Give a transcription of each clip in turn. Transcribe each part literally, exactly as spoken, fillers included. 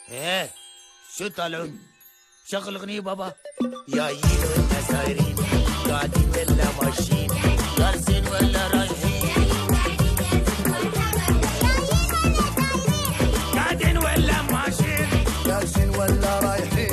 ايه شو طالعون؟ شغل اغنية بابا. يا يلو انت سايرين قاعدين ولا ماشيين جالسين ولا رايحين قاعدين ولا ماشيين جالسين ولا رايحين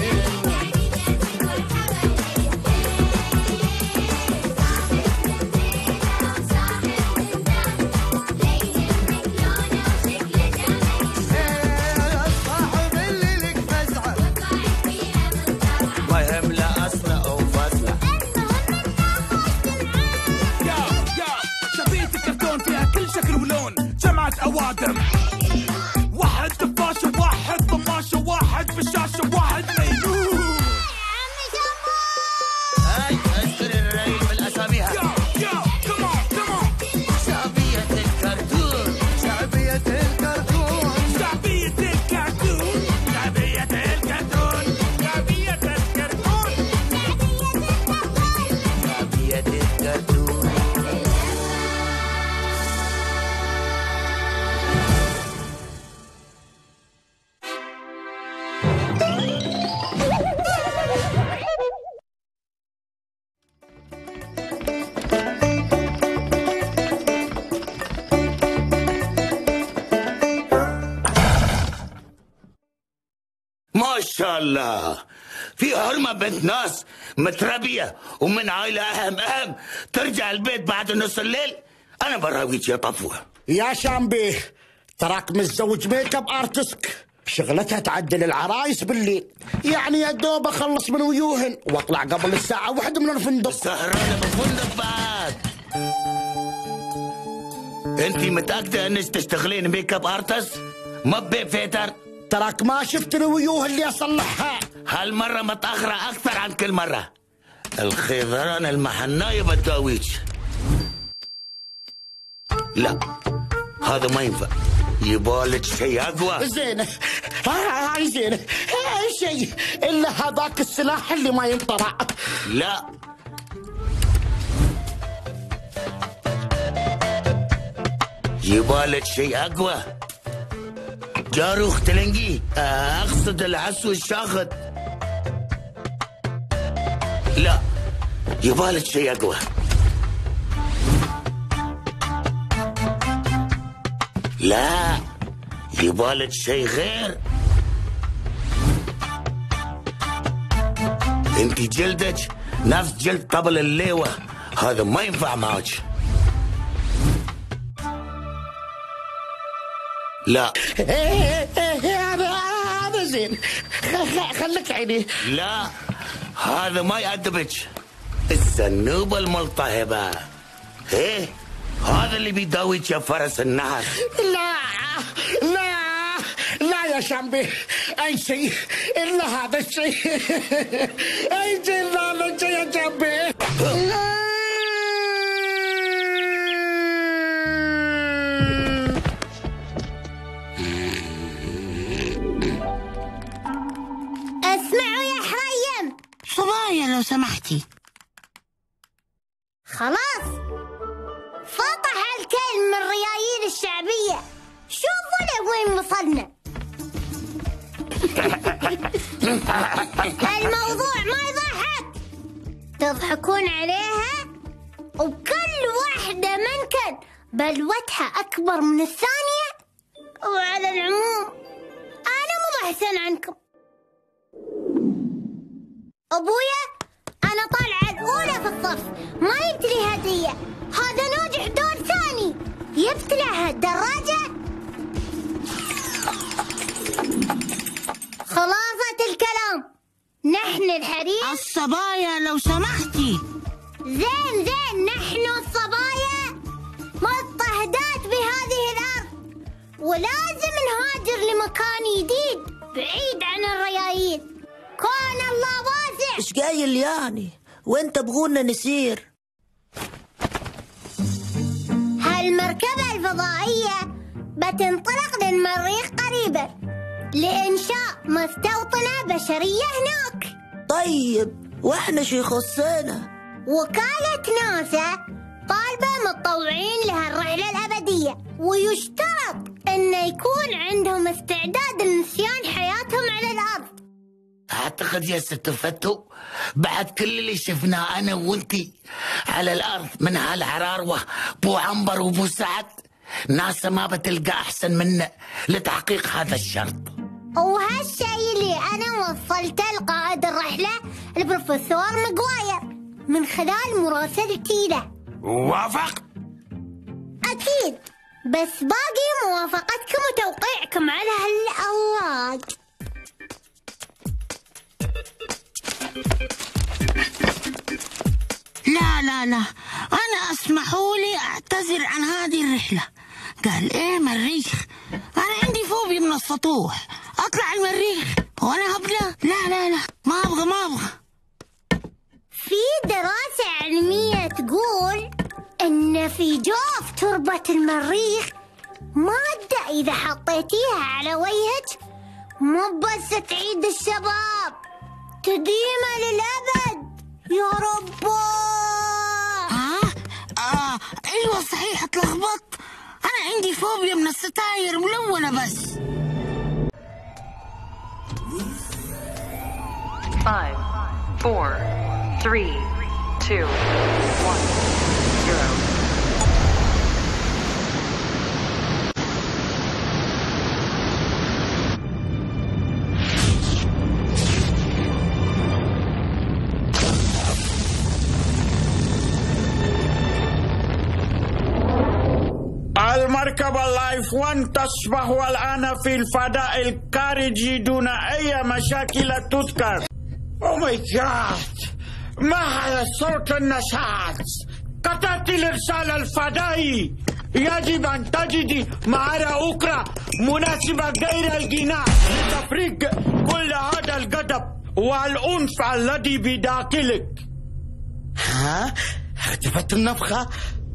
أوادم واحد دفاش وواحد طماش وواحد بالشاشة وواحد ميلون. هاي اشتري الريل بالأساميها. يو يو كمان كمان. شعبية الكرتون شعبية الكرتون شعبية الكرتون شعبية الكرتون شعبية الكرتون شعبية الكرتون. ما شاء الله في هرمة بنت ناس متربية ومن عائلة أهم أهم ترجع البيت بعد نص الليل. أنا براويك يا طفوة. يا شامبي تراك متزوج ميك اب ارتسك شغلتها تعدل العرايس بالليل، يعني يا دوب اخلص من ويوهن واطلع قبل الساعة واحدة من الفندق. سهرانة بالفندق بعد. انتي متأكدة انك تشتغلين ميك اب ارتست ما بفيتر؟ تراك ما شفت الويوه اللي اصلحها. هالمرة متأخرة أكثر عن كل مرة. الخيضران المحناية بتداويك. لا هذا ما ينفع، يبالك شيء أقوى. زين هاي زين هاي شيء إلا هذاك السلاح اللي ما ينطرع. لا يبالك شيء أقوى. جاروخ تلنجي أقصد العسو الشاخط. لا يبالك شيء أقوى. لا يبالك شيء غير. انتي جلدك نفس جلد طبل الليوة، هذا ما ينفع معك. لا هذا هذا زين خليك عيني. لا هذا ما يأدبك. الزنوبة الملتهبة ايه هذا اللي بيداويك يا فرس النهر. لا لا لا يا شامبي اي شيء الا هذا الشيء. اي شيء الا هذا الشيء يا شامبي. صبايا لو سمحتي. خلاص فطح الكل من الريايين الشعبية. شوفوا لوين وصلنا. الموضوع ما يضحك، تضحكون عليها وكل واحدة منكن بلوتها أكبر من الثانية. وعلى العموم أنا مو بحسن عنكم. أبويا أنا طالعة الأولى في الصف، ما يبتلي هدية. هذا ناجح دور ثاني، يبتلع الدراجة. خلاصة الكلام نحن الحريم. الصبايا لو سمحتي. زين زين نحن الصبايا مضطهدات بهذه الأرض، ولازم نهاجر لمكان جديد بعيد عن الريايين. كون الله واسع. ايش قايل يعني؟ وين تبغونا نسير؟ هالمركبة الفضائية بتنطلق للمريخ قريبا لإنشاء مستوطنة بشرية هناك. طيب واحنا شو يخصنا؟ وكالة ناسا طالبة متطوعين لهالرحلة الأبدية، ويشترط إنه يكون عندهم استعداد لنسيان حياتهم واعتقد يا ست فتو بعد كل اللي شفناه انا وانتي على الارض من هالعراروه بو عنبر وبو سعد، ناسا ما بتلقى احسن منه لتحقيق هذا الشرط. وهالشيء اللي انا وصلته لقائد الرحله البروفيسور ماغواير من خلال مراسلتي له. وافق؟ اكيد، بس باقي موافقتكم وتوقيعكم على هالاوراق. لا لا لا، أنا أسمحوا لي أعتذر عن هذه الرحلة. قال إيه مريخ؟ أنا عندي فوبيا من السطوح، أطلع المريخ وأنا هبلة؟ لا لا لا، ما أبغى ما أبغى. في دراسة علمية تقول إن في جوف تربة المريخ مادة إذا حطيتيها على وجهك مو بس تعيد الشباب، تديمه للأبد. يا ربا. ها؟ آه أيوة صحيح، اتلخبطت. أنا عندي فوبيا من الستاير ملونة بس. five, four, three, two, one, zero. المركبة اللايف وان تصبح الآن في الفضاء الخارجي دون أي مشاكل تذكر. أوه ماي جاد، ما هذا صوت النشاط؟ قطعت الإرسال الفضائي. يجب أن تجدي مهارة أخرى مناسبة غير الغناء لتفريغ كل هذا الغضب والعنف الذي بداخلك. ها؟ ارتفعت النفخة.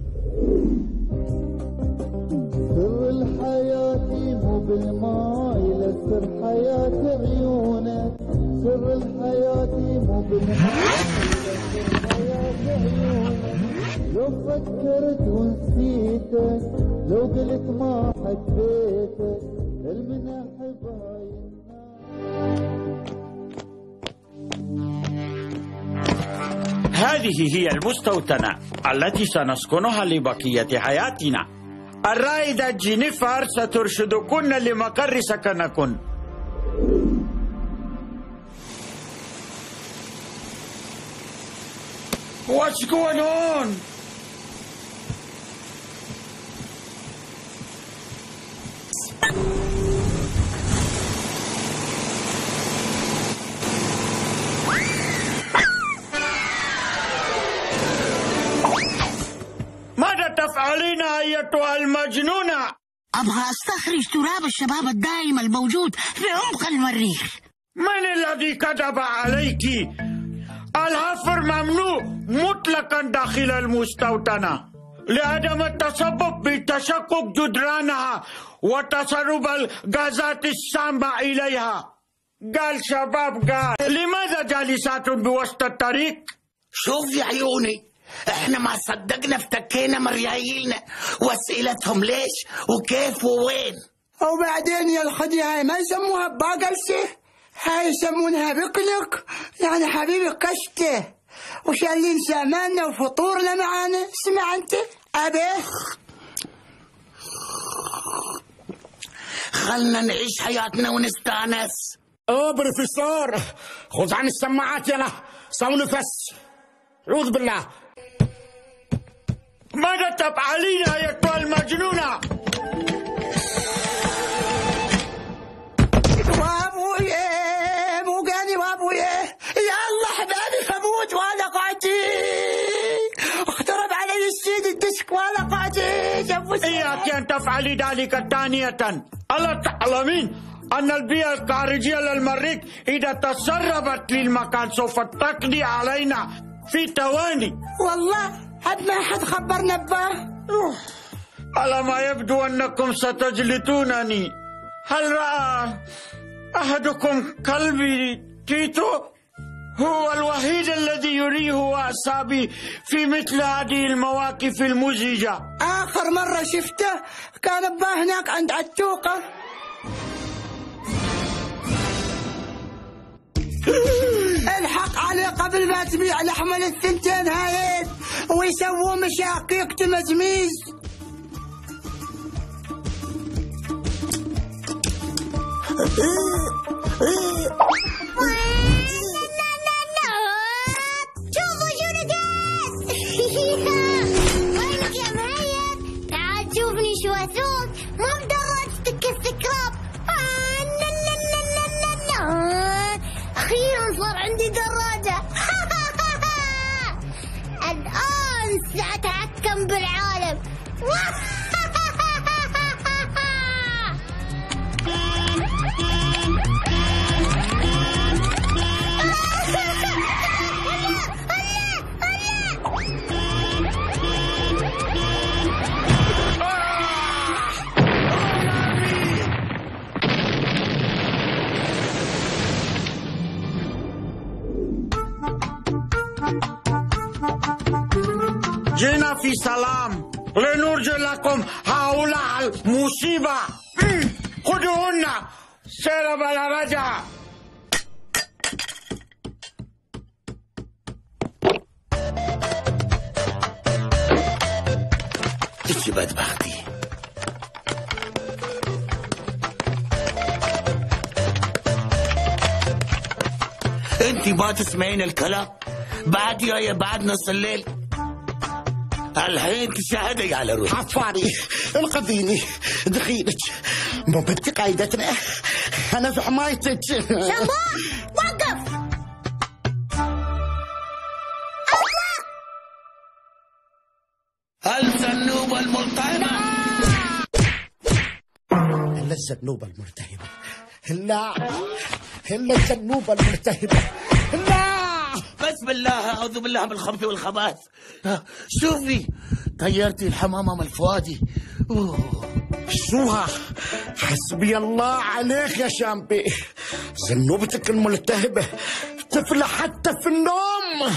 سر الحياة مو بالماء، إلى سر حياة عيونك. سر الحياة مو بالماء، إلى سر حياة عيونك. لو فكرت ونسيتك، لو قلت ما حبيتك، المناحب هاي هذه هي المستوطنة التي سنسكنها لبقية حياتنا. الرائدة جينيفر سترشدكن لمقر سكنكن. What's going on? ماذا تفعلين أيتها المجنونة؟ أبغى أستخرج تراب الشباب الدائم الموجود في عمق المريخ. من الذي كذب عليك؟ الحفر ممنوع مطلقا داخل المستوطنة لعدم التسبب بتشقق جدرانها وتسرب الغازات السامة إليها. قال شباب قال، لماذا جالسات بوسط الطريق؟ شوف يا عيوني، احنا ما صدقنا افتكينا مريايلنا واسئلتهم ليش وكيف ووين. وبعدين يا الخدي هاي ما يسموها باقلسه، هاي يسمونها بقلق، يعني حبيبي قشته، وشالين ساماننا وفطورنا معانا. اسمع انت ابي، خلنا نعيش حياتنا ونستانس. اوه بروفيسور، خذ عن السماعات يلا، صو نفس. اعوذ بالله. ماذا تفعلين أيتها المجنونة؟ وابويا بوقاني وابويا، يا الله حبابي هموت وانا قاعدي، اقترب علي السيد الدشك وانا قاعدي. إياك أن تفعلي ذلك ثانية. ألا تعلمين أن البيئة الخارجية للمريخ إذا تسربت للمكان سوف تقضي علينا في ثواني؟ والله حد ما حد خبرنا باه. على ما يبدو أنكم ستجلدونني. هل رأى أحدكم كلبي تيتو؟ هو الوحيد الذي يريه أعصابي في مثل هذه المواقف المزعجة. آخر مرة شفته كان باه هناك عند عتوقة. قبل ما تبيع لحم الثنتين هايين ويسووا مشاقيق تمزميز. شوفوا شو لقيت. وينك يا مهيب؟ تعال شوفني شو اسوق. مو بدراجتك السكراب. أخيرا صار عندي دراجة. الآن سأتحكم بالعالم. جينا في سلام لنرجي لكم هؤلاء المصيبة. خذوهن سير بلا رجع. ايش بدبختي؟ انت ما تسمعين الكلام؟ بعد يا بعد نص الليل الحين تشاهدي على روحك. حفاري انقذيني دخيلك، مو بنتي قايدتنا، انا في حمايتك. شباب وقف. الزنوبة الملتهبة. الا الزنوبة الملتهبة، لا الا الزنوبة الملتهبة، لا. بس بالله أعوذ بالله من الخبث والخبائث. شوفي طيرتي الحمامة من الفؤادي. شوها حسبي الله عليك يا شامبي، زنوبتك الملتهبة تفلح حتى في النوم.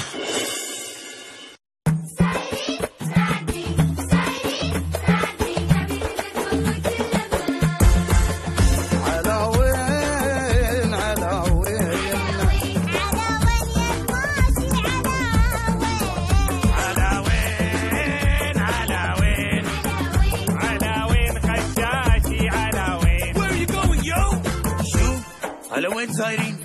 على وين سايرين؟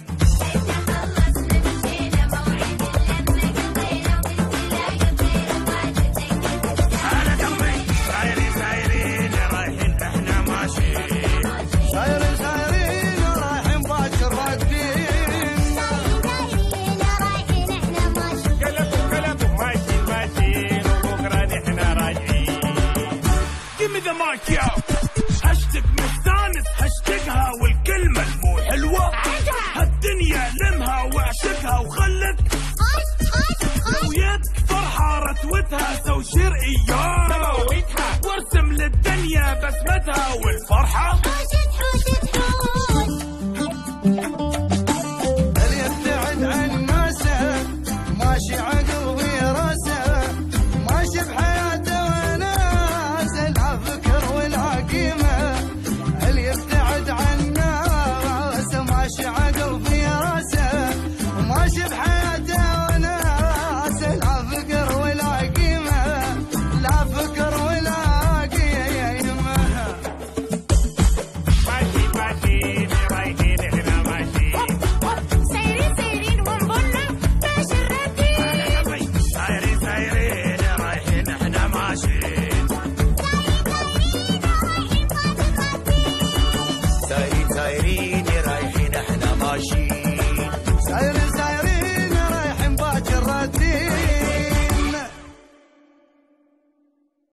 على جنبي. سايرين سايرين رايحين احنا ماشيين. سايرين سايرين رايحين باكر راكبين. سايرين رايحين احنا ماشيين. قلبوا قلبوا ماشيين ماشيين وبكره نحنا راجعين. Give me the mic yo. هاشتاج مستانس هاشتاجها والكلمة المو حلوة. هالدنيا لمها واعشقها وخلك سويت فرحة رتوتها سو شير اياه سويتها وارسم للدنيا بسمتها والفرحة. حوشت حوشت حوش. اللي يبتعد عن ناسه ماشي عقلبي راسه، ماشي بحياته وناسه لا فكر ولا قيمة. اللي يبتعد عن ناسه ماشي عقل في راسه، ماشي بحياته وناسه لا فكر ولا قيمة، لا فكر ولا قيمة. ماشي ماشي رايحين احنا ماشيين. سايرين سايرين ونقولنا ماشي الركيب. سايرين سايرين رايحين احنا ماشيين. سايرين سايرين